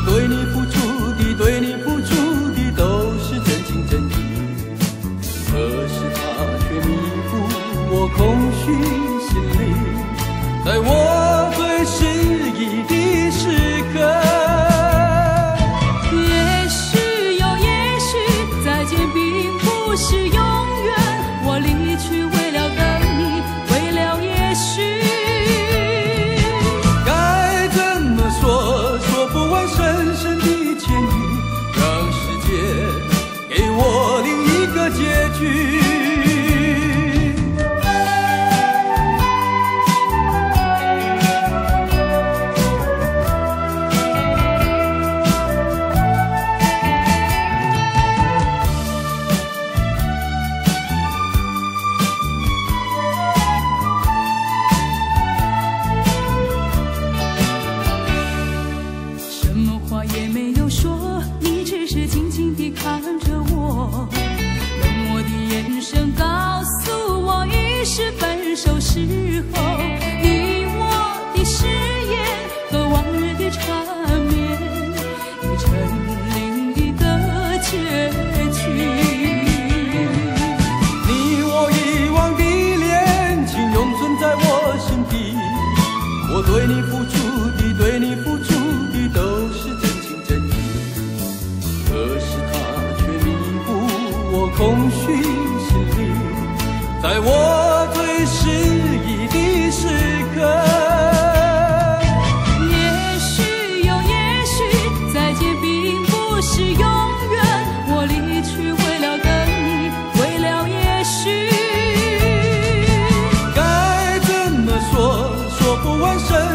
对你付出的，对你付出的都是真情真意，可是他却弥补我空虚心里，在我最失意的时刻。 也许又也许，再见并不是永远，我离去为了等你，为了也许。 该怎么说，说不完深深的歉意，让世界给我另一个结局。 什么话也没有说，你只是静静地看着我，冷漠的眼神告诉我，已是分手时候。你我的誓言和往日的缠绵，已成淋漓的结局。 你我遗忘的恋情永存在我心底，我对你付出的，对你付出的都是真情真意，可是他却弥补我空虚心里，在我最失意的时刻。 也许又也许，再见并不是永远，我离去为了等你，为了也许。 该怎么说，说不完深